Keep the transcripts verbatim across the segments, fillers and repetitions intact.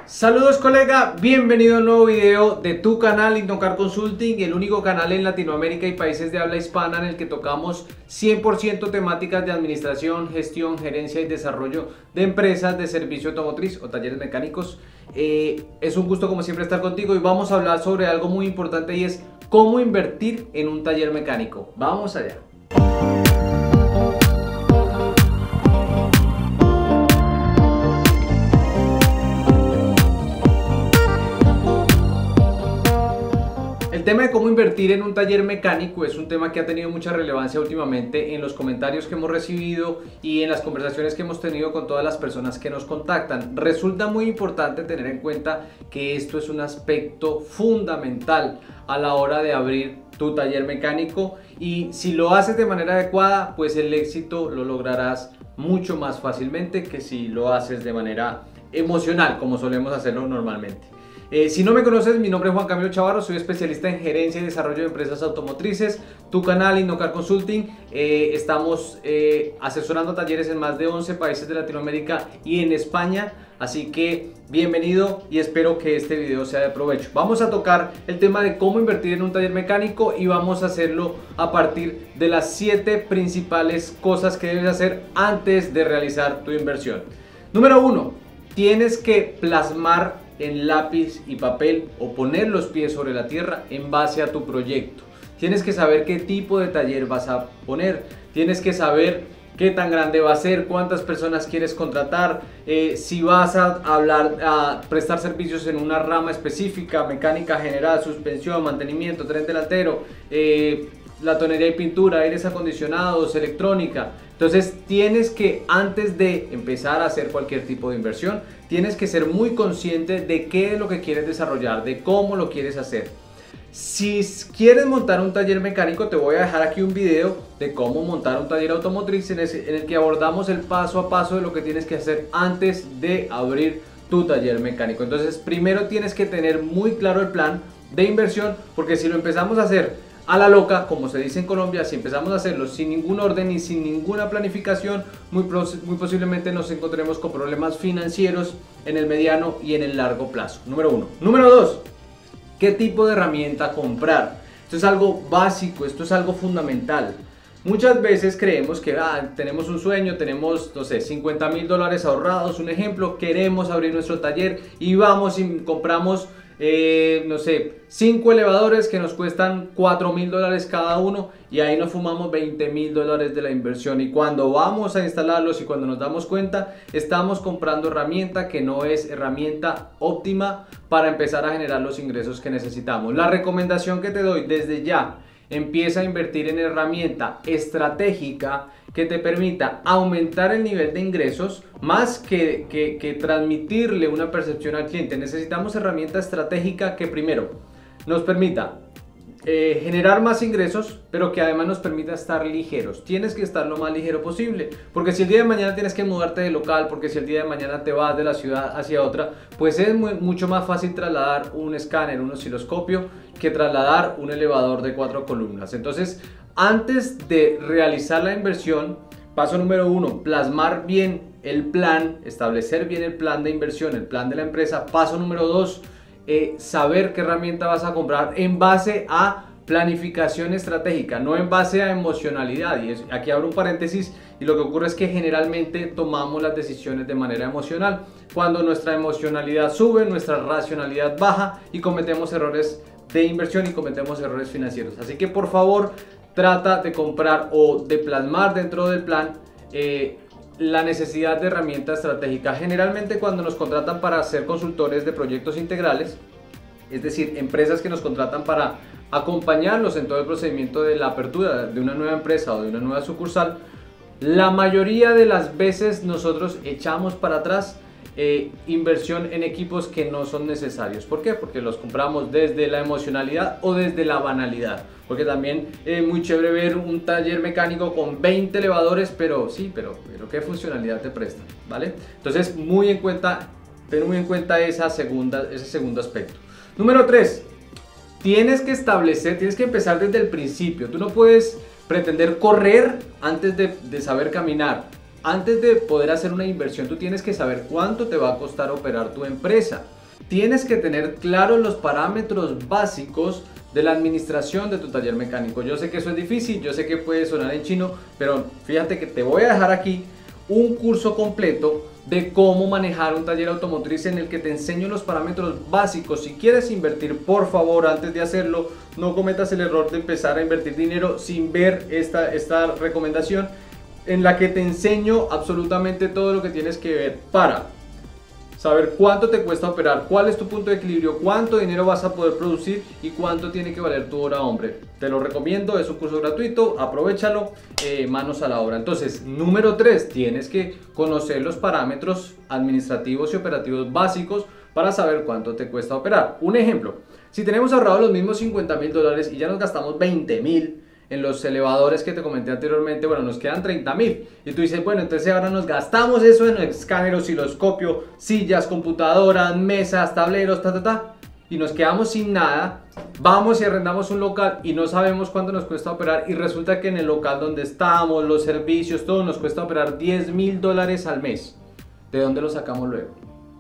Saludos colega, bienvenido a un nuevo video de tu canal Innocar Consulting, el único canal en Latinoamérica y países de habla hispana en el que tocamos cien por ciento temáticas de administración, gestión, gerencia y desarrollo de empresas de servicio automotriz o talleres mecánicos. Eh, es un gusto como siempre estar contigo y vamos a hablar sobre algo muy importante y es cómo invertir en un taller mecánico. Vamos allá. El tema de cómo invertir en un taller mecánico es un tema que ha tenido mucha relevancia últimamente en los comentarios que hemos recibido y en las conversaciones que hemos tenido con todas las personas que nos contactan. Resulta muy importante tener en cuenta que esto es un aspecto fundamental a la hora de abrir tu taller mecánico, y si lo haces de manera adecuada, pues el éxito lo lograrás mucho más fácilmente que si lo haces de manera emocional, como solemos hacerlo normalmente. Eh, si no me conoces, mi nombre es Juan Camilo Chavarro, soy especialista en gerencia y desarrollo de empresas automotrices. Tu canal Innocar Consulting, eh, estamos eh, asesorando talleres en más de once países de Latinoamérica y en España, así que bienvenido y espero que este video sea de provecho. Vamos a tocar el tema de cómo invertir en un taller mecánico y vamos a hacerlo a partir de las siete principales cosas que debes hacer antes de realizar tu inversión. Número uno, tienes que plasmar en lápiz y papel o poner los pies sobre la tierra en base a tu proyecto. Tienes que saber qué tipo de taller vas a poner, tienes que saber qué tan grande va a ser, cuántas personas quieres contratar, eh, si vas a hablar, a prestar servicios en una rama específica, mecánica general, suspensión, mantenimiento, tren delantero, eh, la tonería y pintura, aires acondicionados, electrónica. Entonces tienes que, antes de empezar a hacer cualquier tipo de inversión, tienes que ser muy consciente de qué es lo que quieres desarrollar, de cómo lo quieres hacer. Si quieres montar un taller mecánico, te voy a dejar aquí un video de cómo montar un taller automotriz en, ese, en el que abordamos el paso a paso de lo que tienes que hacer antes de abrir tu taller mecánico. Entonces primero tienes que tener muy claro el plan de inversión, porque si lo empezamos a hacer a la loca, como se dice en Colombia, si empezamos a hacerlo sin ningún orden y sin ninguna planificación, muy, muy posiblemente nos encontremos con problemas financieros en el mediano y en el largo plazo. Número uno. Número dos, ¿qué tipo de herramienta comprar? Esto es algo básico, esto es algo fundamental. Muchas veces creemos que ah, tenemos un sueño, tenemos, no sé, cincuenta mil dólares ahorrados, un ejemplo, queremos abrir nuestro taller y vamos y compramos Eh, no sé, cinco elevadores que nos cuestan cuatro mil dólares cada uno y ahí nos fumamos veinte mil dólares de la inversión, y cuando vamos a instalarlos y cuando nos damos cuenta estamos comprando herramienta que no es herramienta óptima para empezar a generar los ingresos que necesitamos. La recomendación que te doy desde ya: empieza a invertir en herramienta estratégica que te permita aumentar el nivel de ingresos más que, que, que transmitirle una percepción al cliente. Necesitamos herramienta estratégica que primero nos permita eh, generar más ingresos, pero que además nos permita estar ligeros. Tienes que estar lo más ligero posible, porque si el día de mañana tienes que mudarte de local, porque si el día de mañana te vas de la ciudad hacia otra, pues es muy, mucho más fácil trasladar un escáner, un osciloscopio, que trasladar un elevador de cuatro columnas. Entonces, antes de realizar la inversión, paso número uno, plasmar bien el plan, establecer bien el plan de inversión, el plan de la empresa. Paso número dos, eh, saber qué herramienta vas a comprar en base a planificación estratégica, no en base a emocionalidad. Y es, aquí abro un paréntesis, y lo que ocurre es que generalmente tomamos las decisiones de manera emocional. Cuando nuestra emocionalidad sube, nuestra racionalidad baja y cometemos errores de inversión y cometemos errores financieros. Así que por favor, trata de comprar o de plasmar dentro del plan eh, la necesidad de herramienta estratégica. Generalmente cuando nos contratan para ser consultores de proyectos integrales, es decir, empresas que nos contratan para acompañarlos en todo el procedimiento de la apertura de una nueva empresa o de una nueva sucursal, la mayoría de las veces nosotros echamos para atrás Eh, inversión en equipos que no son necesarios. ¿Por qué? Porque los compramos desde la emocionalidad o desde la banalidad. Porque también es muy chévere ver un taller mecánico con veinte elevadores, pero sí, pero, pero ¿qué funcionalidad te prestan? ¿Vale? Entonces, muy en cuenta, ten muy en cuenta esa segunda, ese segundo aspecto. Número tres, tienes que establecer, tienes que empezar desde el principio. Tú no puedes pretender correr antes de, de saber caminar. antes de poder hacer una inversión, tú tienes que saber cuánto te va a costar operar tu empresa. Tienes que tener claros los parámetros básicos de la administración de tu taller mecánico. Yo sé que eso es difícil, yo sé que puede sonar en chino, pero fíjate que te voy a dejar aquí un curso completo de cómo manejar un taller automotriz en el que te enseño los parámetros básicos. Si quieres invertir, por favor, antes de hacerlo, no cometas el error de empezar a invertir dinero sin ver esta, esta recomendación en la que te enseño absolutamente todo lo que tienes que ver para saber cuánto te cuesta operar, cuál es tu punto de equilibrio, cuánto dinero vas a poder producir y cuánto tiene que valer tu hora hombre. Te lo recomiendo, es un curso gratuito, aprovéchalo, eh, manos a la obra. Entonces, número tres, tienes que conocer los parámetros administrativos y operativos básicos para saber cuánto te cuesta operar. Un ejemplo, si tenemos ahorrado los mismos cincuenta mil dólares y ya nos gastamos veinte mil en los elevadores que te comenté anteriormente, bueno, nos quedan treinta mil. Y tú dices, bueno, entonces ahora nos gastamos eso en escáner, osciloscopio, sillas, computadoras, mesas, tableros, ta, ta, ta. Y nos quedamos sin nada. Vamos y arrendamos un local y no sabemos cuánto nos cuesta operar. Y resulta que en el local donde estamos, los servicios, todo nos cuesta operar diez mil dólares al mes. ¿De dónde lo sacamos luego?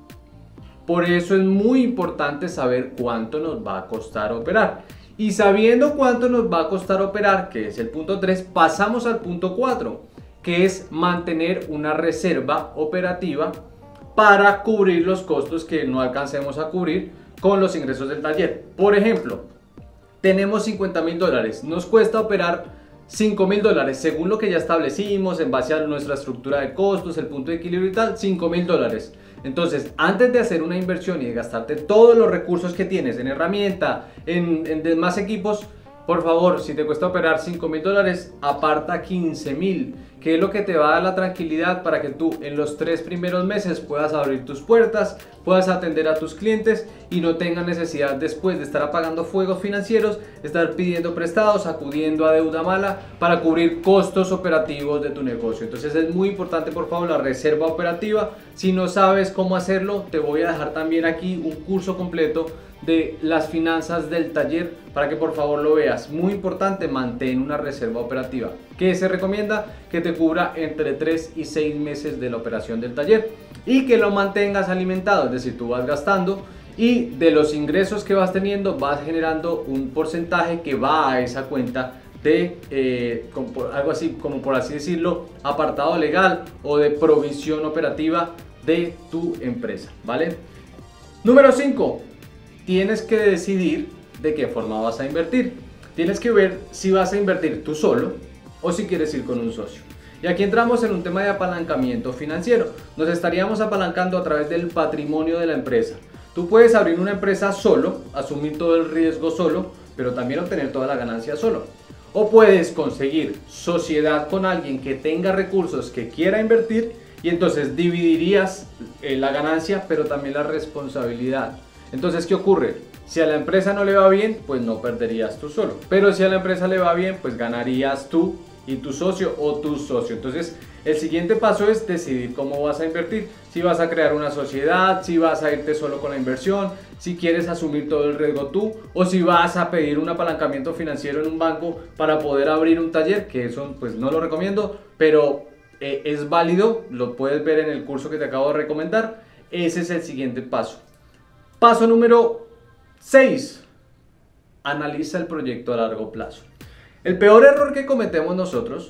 Por eso es muy importante saber cuánto nos va a costar operar. Y sabiendo cuánto nos va a costar operar, que es el punto tres, pasamos al punto cuatro, que es mantener una reserva operativa para cubrir los costos que no alcancemos a cubrir con los ingresos del taller. Por ejemplo, tenemos cincuenta mil dólares, nos cuesta operar cinco mil dólares, según lo que ya establecimos en base a nuestra estructura de costos, el punto de equilibrio y tal, cinco mil dólares. Entonces, antes de hacer una inversión y de gastarte todos los recursos que tienes en herramienta, en, en demás equipos, por favor, si te cuesta operar cinco mil dólares, aparta quince mil, que es lo que te va a dar la tranquilidad para que tú en los tres primeros meses puedas abrir tus puertas, puedas atender a tus clientes y no tengas necesidad después de estar apagando fuegos financieros, estar pidiendo prestados, acudiendo a deuda mala para cubrir costos operativos de tu negocio. Entonces es muy importante, por favor, la reserva operativa. Si no sabes cómo hacerlo, te voy a dejar también aquí un curso completo de las finanzas del taller para que por favor lo veas. Muy importante, mantén una reserva operativa que se recomienda que te cubra entre tres y seis meses de la operación del taller y que lo mantengas alimentado, es decir, tú vas gastando y de los ingresos que vas teniendo vas generando un porcentaje que va a esa cuenta de eh, como por, algo así como por así decirlo, apartado legal o de provisión operativa de tu empresa, ¿vale? Número cinco. Tienes que decidir de qué forma vas a invertir. Tienes que ver si vas a invertir tú solo o si quieres ir con un socio. Y aquí entramos en un tema de apalancamiento financiero. Nos estaríamos apalancando a través del patrimonio de la empresa. Tú puedes abrir una empresa solo, asumir todo el riesgo solo, pero también obtener toda la ganancia solo. O puedes conseguir sociedad con alguien que tenga recursos, que quiera invertir, y entonces dividirías eh, la ganancia, pero también la responsabilidad. Entonces, ¿qué ocurre? Si a la empresa no le va bien, pues no perderías tú solo. Pero si a la empresa le va bien, pues ganarías tú y tu socio o tu socio. Entonces, el siguiente paso es decidir cómo vas a invertir. Si vas a crear una sociedad, si vas a irte solo con la inversión, si quieres asumir todo el riesgo tú, o si vas a pedir un apalancamiento financiero en un banco para poder abrir un taller, que eso pues no lo recomiendo, pero eh, es válido, lo puedes ver en el curso que te acabo de recomendar. Ese es el siguiente paso. Paso número seis. Analiza el proyecto a largo plazo. El peor error que cometemos nosotros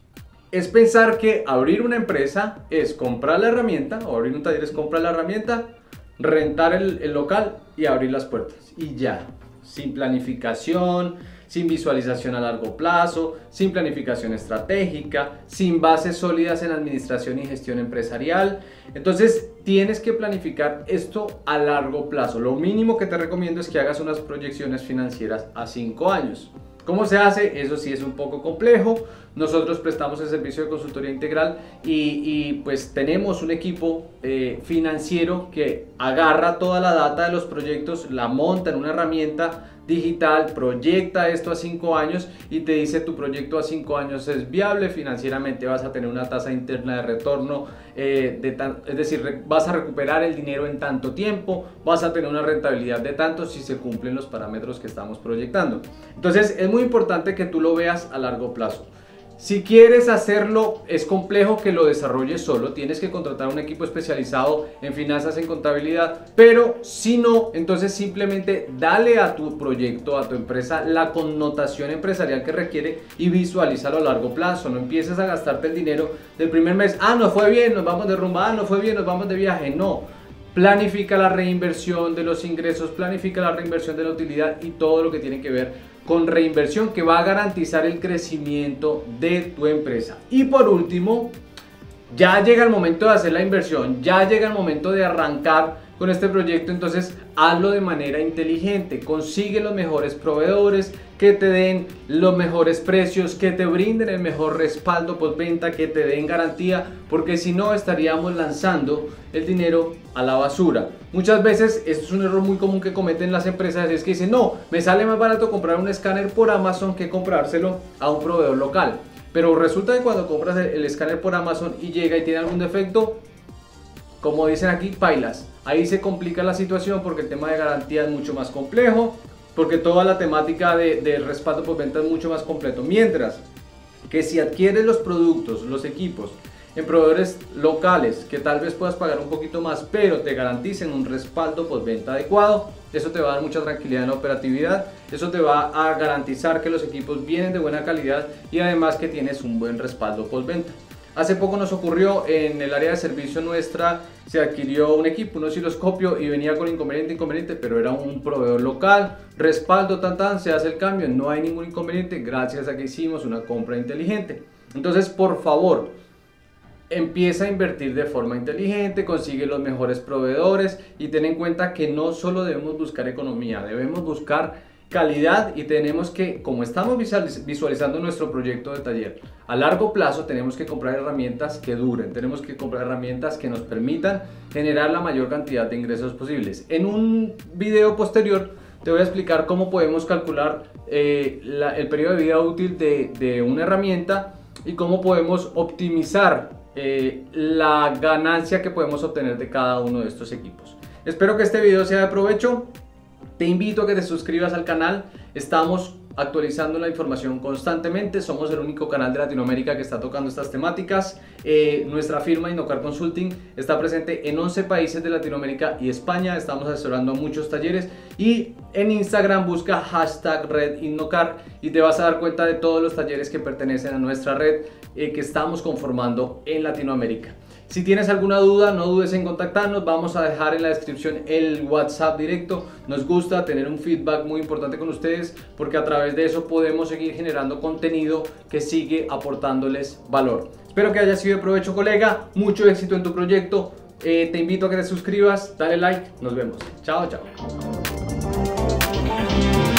es pensar que abrir una empresa es comprar la herramienta, o abrir un taller es comprar la herramienta, rentar el, el local y abrir las puertas. Y ya, sin planificación, sin visualización a largo plazo, sin planificación estratégica, sin bases sólidas en administración y gestión empresarial. Entonces tienes que planificar esto a largo plazo. Lo mínimo que te recomiendo es que hagas unas proyecciones financieras a cinco años. ¿Cómo se hace? Eso sí es un poco complejo. Nosotros prestamos el servicio de consultoría integral y, y pues tenemos un equipo eh, financiero que agarra toda la data de los proyectos, la monta en una herramienta digital, proyecta esto a cinco años y te dice tu proyecto a cinco años es viable financieramente, vas a tener una tasa interna de retorno, eh, de tan, es decir, vas a recuperar el dinero en tanto tiempo, vas a tener una rentabilidad de tanto si se cumplen los parámetros que estamos proyectando. Entonces es muy importante que tú lo veas a largo plazo. Si quieres hacerlo, es complejo que lo desarrolles solo, tienes que contratar un equipo especializado en finanzas, en contabilidad, pero si no, entonces simplemente dale a tu proyecto, a tu empresa, la connotación empresarial que requiere y visualízalo a largo plazo. No empieces a gastarte el dinero del primer mes. Ah, no fue bien, nos vamos de rumba. Ah, no fue bien, nos vamos de viaje. No. Planifica la reinversión de los ingresos, planifica la reinversión de la utilidad y todo lo que tiene que ver con reinversión, que va a garantizar el crecimiento de tu empresa. Y por último, ya llega el momento de hacer la inversión, ya llega el momento de arrancar con este proyecto, entonces hazlo de manera inteligente, consigue los mejores proveedores que te den los mejores precios, que te brinden el mejor respaldo postventa, que te den garantía, porque si no estaríamos lanzando el dinero a la basura. Muchas veces esto es un error muy común que cometen las empresas, es que dicen, no, me sale más barato comprar un escáner por Amazon que comprárselo a un proveedor local. Pero resulta que cuando compras el, el escáner por Amazon y llega y tiene algún defecto, como dicen aquí, pailas. Ahí se complica la situación porque el tema de garantía es mucho más complejo, porque toda la temática de, de respaldo postventa es mucho más completo. Mientras que si adquieres los productos, los equipos en proveedores locales, que tal vez puedas pagar un poquito más, pero te garanticen un respaldo postventa adecuado, eso te va a dar mucha tranquilidad en la operatividad, eso te va a garantizar que los equipos vienen de buena calidad y además que tienes un buen respaldo postventa. Hace poco nos ocurrió en el área de servicio nuestra, se adquirió un equipo, un osciloscopio y venía con inconveniente, inconveniente, pero era un proveedor local, respaldo, tan tan, se hace el cambio, no hay ningún inconveniente gracias a que hicimos una compra inteligente. Entonces, por favor, empieza a invertir de forma inteligente, consigue los mejores proveedores y ten en cuenta que no solo debemos buscar economía, debemos buscar calidad y tenemos que, como estamos visualizando nuestro proyecto de taller, a largo plazo tenemos que comprar herramientas que duren, tenemos que comprar herramientas que nos permitan generar la mayor cantidad de ingresos posibles. En un video posterior te voy a explicar cómo podemos calcular eh, la, el periodo de vida útil de, de una herramienta y cómo podemos optimizar eh, la ganancia que podemos obtener de cada uno de estos equipos. Espero que este video sea de provecho. Te invito a que te suscribas al canal, estamos actualizando la información constantemente, somos el único canal de Latinoamérica que está tocando estas temáticas. Eh, nuestra firma Innocar Consulting está presente en once países de Latinoamérica y España, estamos asesorando a muchos talleres y en Instagram busca hashtag red Innocar y te vas a dar cuenta de todos los talleres que pertenecen a nuestra red eh, que estamos conformando en Latinoamérica. Si tienes alguna duda, no dudes en contactarnos, vamos a dejar en la descripción el WhatsApp directo. Nos gusta tener un feedback muy importante con ustedes porque a través de eso podemos seguir generando contenido que sigue aportándoles valor. Espero que haya sido de provecho, colega, mucho éxito en tu proyecto, eh, te invito a que te suscribas, dale like, nos vemos, chao, chao.